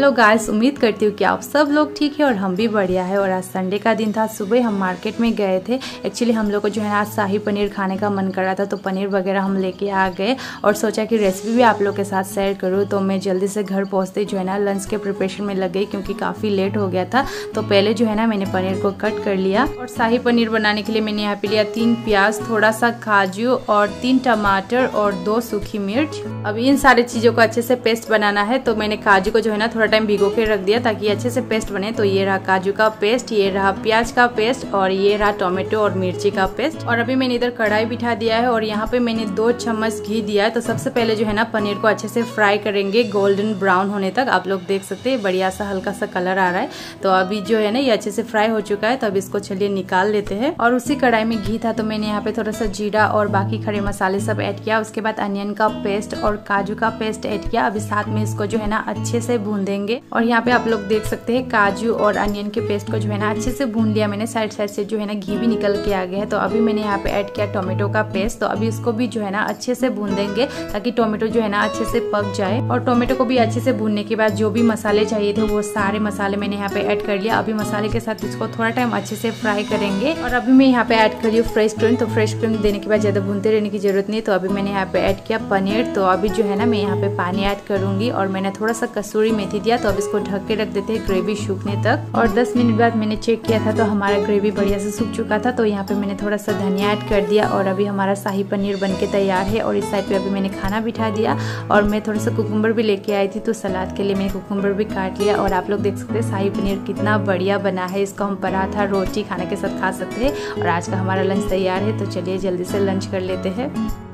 Hello guys, उम्मीद करती हूँ कि आप सब लोग ठीक है और हम भी बढ़िया है। और आज संडे का दिन था, सुबह हम मार्केट में गए थे। एक्चुअली हम लोग को जो है आज शाही पनीर खाने का मन कर रहा था, तो पनीर वगैरह हम लेके आ गए और सोचा कि रेसिपी भी आप लोग के साथ शेयर करूँ। तो मैं जल्दी से घर पहुँचते जो है ना लंच के प्रिपरेशन में लग गई, क्योंकि काफ़ी लेट हो गया था। तो पहले जो है ना मैंने पनीर को कट कर लिया और शाही पनीर बनाने के लिए मैंने यहाँ पे लिया 3 प्याज, थोड़ा सा काजू और 3 टमाटर और 2 सूखी मिर्च। अब इन सारी चीज़ों को अच्छे से पेस्ट बनाना है। तो मैंने काजू को जो है ना थोड़ा टाइम भिगो के रख दिया ताकि अच्छे से पेस्ट बने। तो ये रहा काजू का पेस्ट, ये रहा प्याज का पेस्ट और ये रहा टोमेटो और मिर्ची का पेस्ट। और अभी मैंने इधर कढ़ाई बिठा दिया है और यहाँ पे मैंने 2 चम्मच घी दिया है। तो सबसे पहले जो है ना पनीर को अच्छे से फ्राई करेंगे गोल्डन ब्राउन होने तक। आप लोग देख सकते हैं बढ़िया सा हल्का सा कलर आ रहा है। तो अभी जो है ना ये अच्छे से फ्राई हो चुका है। तो अब इसको चलिए निकाल लेते हैं। और उसी कढ़ाई में घी था तो मैंने यहाँ पे थोड़ा सा जीरा और बाकी खड़े मसाले सब ऐड किया। उसके बाद अनियन का पेस्ट और काजू का पेस्ट ऐड किया। अभी साथ में इसको जो है ना अच्छे से भून देंगे। और यहाँ पे आप लोग देख सकते हैं काजू और अनियन के पेस्ट को जो है ना अच्छे से भून लिया मैंने। साइड साइड से जो है ना घी भी निकल के आ गया है। तो अभी मैंने यहाँ पे ऐड किया टोमेटो का पेस्ट। तो अभी इसको भी जो है ना अच्छे से भून देंगे ताकि टोमेटो जो है ना अच्छे से पक जाए। और टोमेटो को भी अच्छे से भूनने के बाद जो भी मसाले चाहिए थे वो सारे मसाले मैंने यहाँ पे ऐड कर लिया। अभी मसाले के साथ इसको थोड़ा टाइम अच्छे से फ्राई करेंगे। और अभी मैं यहाँ पे ऐड कर रही हूँ फ्रेश क्रीम। तो फ्रेश क्रीम देने के बाद ज्यादा भूनते रहने की जरूरत नहीं। तो अभी मैंने यहाँ पे ऐड किया पनीर। तो अभी जो है ना मैं यहाँ पे पानी ऐड करूंगी और मैंने थोड़ा सा कसूरी मेथी दिया। तो अब इसको ढक के रख देते हैं ग्रेवी सूखने तक। और 10 मिनट बाद मैंने चेक किया था तो हमारा ग्रेवी बढ़िया से सूख चुका था। तो यहाँ पे मैंने थोड़ा सा धनिया ऐड कर दिया और अभी हमारा शाही पनीर बनके तैयार है। और इस साइड पे अभी मैंने खाना बिठा दिया और मैं थोड़ा सा कुकुम्बर भी लेके आई थी। तो सलाद के लिए मैंने कुकुम्बर भी काट लिया। और आप लोग देख सकते हैं शाही पनीर कितना बढ़िया बना है। इसको हम पराठा रोटी खाने के साथ खा सकते हैं। और आज का हमारा लंच तैयार है। तो चलिए जल्दी से लंच कर लेते हैं।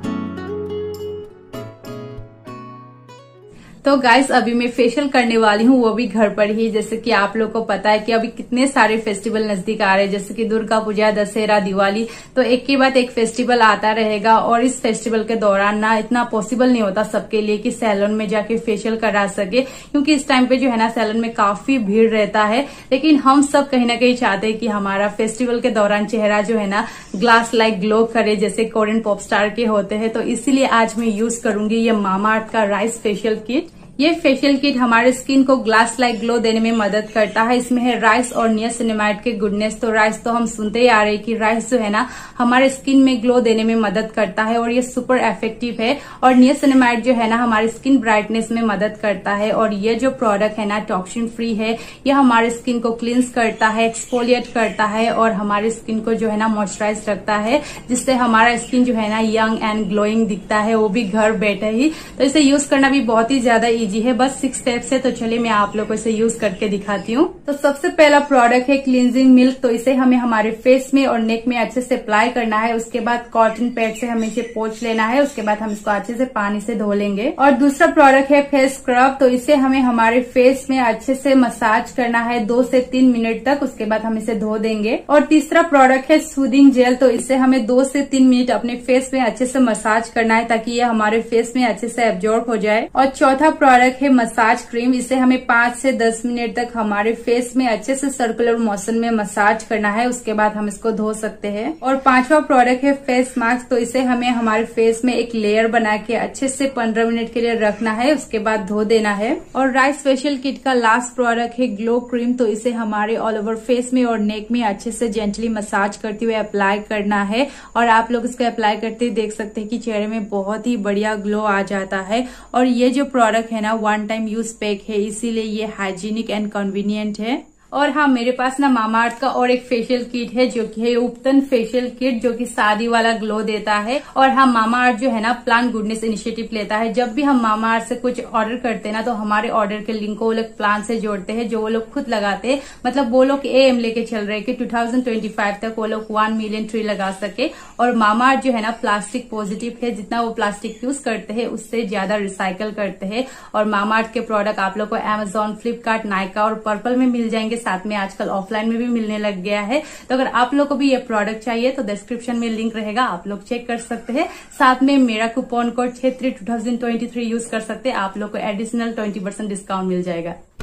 तो गाइस अभी मैं फेशियल करने वाली हूँ, वो भी घर पर ही। जैसे कि आप लोग को पता है कि अभी कितने सारे फेस्टिवल नजदीक आ रहे हैं, जैसे कि दुर्गा पूजा, दशहरा, दिवाली। तो एक के बाद एक फेस्टिवल आता रहेगा। और इस फेस्टिवल के दौरान ना इतना पॉसिबल नहीं होता सबके लिए कि सैलून में जाके फेशियल करा सके, क्योंकि इस टाइम पे जो है ना सैलून में काफी भीड़ रहता है। लेकिन हम सब कहीं ना कहीं चाहते हैं कि हमारा फेस्टिवल के दौरान चेहरा जो है ना ग्लास लाइक ग्लो करे, जैसे कोरियन पॉप स्टार के होते हैं। तो इसीलिए आज मैं यूज करूंगी ये मामाअर्थ का राइस फेशियल किट। ये फेशियल किट हमारे स्किन को ग्लास लाइक ग्लो देने में मदद करता है। इसमें है राइस और नियासिनामाइड के गुडनेस। तो राइस तो हम सुनते ही आ रहे हैं कि राइस जो है ना हमारे स्किन में ग्लो देने में मदद करता है और ये सुपर इफेक्टिव है। और नियासिनामाइड जो है ना हमारी स्किन ब्राइटनेस में मदद करता है। और ये जो प्रोडक्ट है ना टॉक्सिन फ्री है। ये हमारे स्किन को क्लींस करता है, एक्सफोलिएट करता है और हमारी स्किन को जो है ना मॉइस्चराइज रखता है, जिससे हमारा स्किन जो है ना यंग एंड ग्लोइंग दिखता है, वो भी घर बैठे ही। तो इसे यूज करना भी बहुत ही ज्यादा इजी है, बस 6 स्टेप्स है। तो चलिए मैं आप लोगों को इसे यूज करके दिखाती हूँ। तो सबसे पहला प्रोडक्ट है क्लींजिंग मिल्क। तो इसे हमें हमारे फेस में और नेक में अच्छे से अप्लाई करना है। उसके बाद कॉटन पैड से हमें इसे पोंछ लेना है। उसके बाद हम इसको अच्छे से पानी से धो लेंगे। और दूसरा प्रोडक्ट है फेस स्क्रब। तो इसे हमें हमारे फेस में अच्छे से मसाज करना है 2 से 3 मिनट तक। उसके बाद हम इसे धो देंगे। और तीसरा प्रोडक्ट है सूदिंग जेल। तो इसे हमें 2 से 3 मिनट अपने फेस में अच्छे से मसाज करना है ताकि ये हमारे फेस में अच्छे से एब्जॉर्ब हो जाए। और चौथा प्रोडक्ट है मसाज क्रीम। इसे हमें 5 से 10 मिनट तक हमारे फेस में अच्छे से सर्कुलर मोशन में मसाज करना है। उसके बाद हम इसको धो सकते हैं। और 5वां प्रोडक्ट है फेस मास्क। तो इसे हमें हमारे फेस में एक लेयर बना के अच्छे से 15 मिनट के लिए रखना है। उसके बाद धो देना है। और राइस फेशियल किट का लास्ट प्रोडक्ट है ग्लो क्रीम। तो इसे हमारे ऑल ओवर फेस में और नेक में अच्छे से जेंटली मसाज करते हुए अप्लाई करना है। और आप लोग इसको अप्लाई करते ही देख सकते हैं कि चेहरे में बहुत ही बढ़िया ग्लो आ जाता है। और ये जो प्रोडक्ट है ना 1 टाइम यूज पैक है, इसीलिए ये हाइजीनिक एंड कन्वीनियंट है। और हाँ, मेरे पास ना मामाअर्थ का और एक फेशियल किट है जो कि है उपतन फेशियल किट, जो कि शादी वाला ग्लो देता है। और हाँ, मामाअर्थ जो है ना प्लांट गुडनेस इनिशिएटिव लेता है। जब भी हम मामाअर्थ से कुछ ऑर्डर करते हैं ना तो हमारे ऑर्डर के लिंक को वो लोग प्लांट से जोड़ते हैं, जो वो लोग खुद लगाते हैं। मतलब वो लोग एम लेके चल रहे हैं कि 2025 तक वो लोग 1 मिलियन ट्री लगा सके। और मामाअर्थ जो है ना प्लास्टिक पॉजिटिव है, जितना वो प्लास्टिक यूज करते हैं उससे ज्यादा रिसाइकल करते हैं। और मामाअर्थ के प्रोडक्ट आप लोग को अमेजॉन, फ्लिपकार्ट, नायका और पर्पल में मिल जाएंगे। साथ में आजकल ऑफलाइन में भी मिलने लग गया है। तो अगर आप लोग को भी ये प्रोडक्ट चाहिए तो डिस्क्रिप्शन में लिंक रहेगा, आप लोग चेक कर सकते हैं। साथ में मेरा कूपन कोड क्षेत्री 2023 यूज कर सकते हैं। आप लोग को एडिशनल 20% डिस्काउंट मिल जाएगा।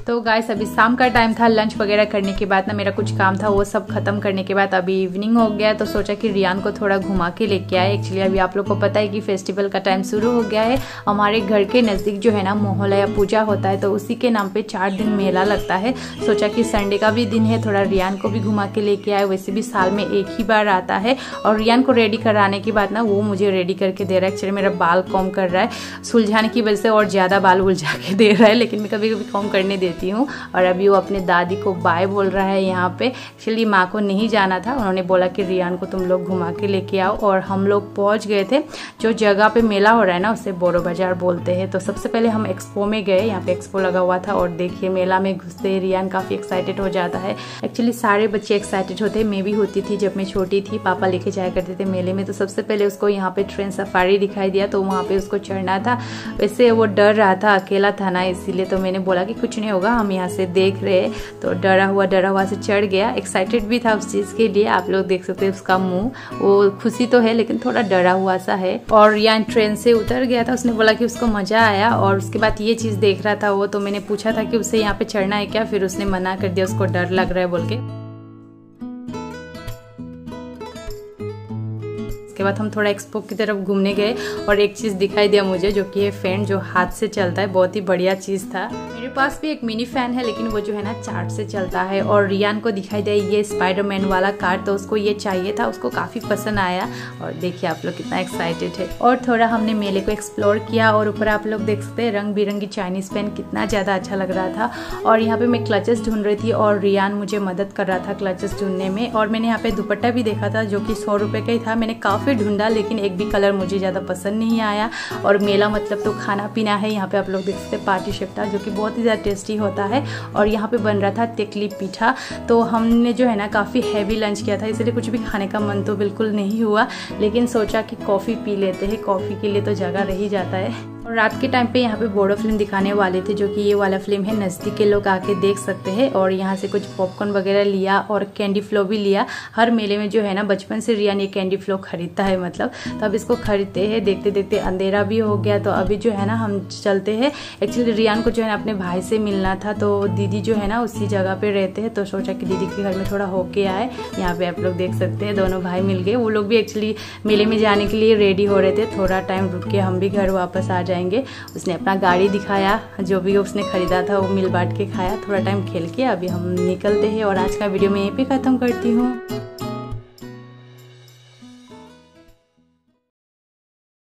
तो गाइस अभी शाम का टाइम था, लंच वगैरह करने के बाद ना मेरा कुछ काम था वो सब खत्म करने के बाद अभी इवनिंग हो गया, तो सोचा कि रियान को थोड़ा घुमा के लेके आए। एक्चुअली अभी आप लोग को पता है कि फेस्टिवल का टाइम शुरू हो गया है। हमारे घर के नज़दीक जो है ना मोहल्ला या पूजा होता है, तो उसी के नाम पे 4 दिन मेला लगता है। सोचा कि संडे का भी दिन है, थोड़ा रियान को भी घुमा के लेके आए। वैसे भी साल में एक ही बार आता है। और रियान को रेडी कराने के बाद ना वो मुझे रेडी करके दे रहा है। एक्चुअली मेरा बाल कॉम कर रहा है, सुलझाने की वजह से और ज़्यादा बाल उलझा के दे रहा है, लेकिन मैं कभी कभी कॉम करने देती हूँ। और अभी वो अपने दादी को बाय बोल रहा है यहाँ पे। एक्चुअली माँ को नहीं जाना था, उन्होंने बोला कि रियान को तुम लोग घुमा के लेके आओ। और हम लोग पहुँच गए थे। जो जगह पे मेला हो रहा है ना उसे बोरो बाजार बोलते हैं। तो सबसे पहले हम एक्सपो में गए, यहाँ पे एक्सपो लगा हुआ था। और देखिए मेला में घुसते रियान काफ़ी एक्साइटेड हो जाता है। एक्चुअली सारे बच्चे एक्साइटेड होते हैं, मैं भी होती थी जब मैं छोटी थी। पापा लेके जाया करते थे मेले में। तो सबसे पहले उसको यहाँ पे ट्रेन सफारी दिखाई दिया, तो वहाँ पे उसको चढ़ना था। वैसे वो डर रहा था, अकेला था ना, इसीलिए तो मैंने बोला कि कुछ नहीं होगा, हम यहाँ से देख रहे। तो डरा हुआ से चढ़ गया। एक्साइटेड भी था उस चीज़ के लिए, आप लोग देख सकते हैं उसका मुंह, वो खुशी तो है लेकिन थोड़ा डरा हुआ सा है। और रियान ट्रेन से उतर गया था, उसने बोला कि उसको मज़ा आया। और उसके बाद ये चीज़ देख रहा था वो, तो मैंने पूछा था कि उसे यहाँ पे चढ़ना है क्या, फिर उसने मना कर दिया, उसको डर लग रहा है बोल के। उसके बाद हम थोड़ा एक्सपो की तरफ घूमने गए और एक चीज़ दिखाई दिया मुझे, जो कि है फैन जो हाथ से चलता है। बहुत ही बढ़िया चीज़ था। मेरे पास भी एक मिनी फैन है, लेकिन वो जो है ना चार्ज से चलता है। और रियान को दिखाई दिया ये स्पाइडरमैन वाला कार, तो उसको ये चाहिए था, उसको काफ़ी पसंद आया। और देखिए आप लोग कितना एक्साइटेड है। और थोड़ा हमने मेले को एक्सप्लोर किया। और ऊपर आप लोग देख सकते हैं रंग बिरंगी चाइनीज़ पेन, कितना ज़्यादा अच्छा लग रहा था। और यहाँ पे मैं क्लचेस ढूंढ रही थी और रियान मुझे मदद कर रहा था क्लचेस ढूंढने में। और मैंने यहाँ पे दुपट्टा भी देखा था जो कि 100 रुपये का ही था। मैंने काफ़ी ढूंढा लेकिन एक भी कलर मुझे ज़्यादा पसंद नहीं आया। और मेला मतलब तो खाना पीना है। यहाँ पे आप लोग देख सकते हैं पार्टी शेफ्टा, जो कि बहुत ही ज़्यादा टेस्टी होता है। और यहाँ पे बन रहा था तेकली पीठा। तो हमने जो है ना काफ़ी हैवी लंच किया था, इसलिए कुछ भी खाने का मन तो बिल्कुल नहीं हुआ। लेकिन सोचा कि कॉफ़ी पी लेते हैं, कॉफ़ी के लिए तो जगह रह ही जाता है। और रात के टाइम पे यहाँ पे बोडो फिल्म दिखाने वाले थे, जो कि ये वाला फिल्म है, नज़दीक के लोग आके देख सकते हैं। और यहाँ से कुछ पॉपकॉर्न वगैरह लिया और कैंडी फ्लो भी लिया। हर मेले में जो है ना बचपन से रियान ये कैंडी फ्लो खरीदता है, मतलब तो अब इसको खरीदते हैं। देखते देखते अंधेरा भी हो गया, तो अभी जो है ना हम चलते हैं। एक्चुअली रियान को जो है ना अपने भाई से मिलना था, तो दीदी जो है ना उसी जगह पे रहते हैं, तो सोचा कि दीदी के घर में थोड़ा होके आए। यहाँ पे आप लोग देख सकते हैं दोनों भाई मिल गए। वो लोग भी एक्चुअली मेले में जाने के लिए रेडी हो रहे थे। थोड़ा टाइम रुक के हम भी घर वापस आ जाएंगे। उसने अपना गाड़ी दिखाया, जो भी उसने खरीदा था वो मिल बांट के खाया। थोड़ा टाइम खेल के अभी हम निकलते हैं। और आज का वीडियो मैं यहीं पे ख़त्म करती हूँ।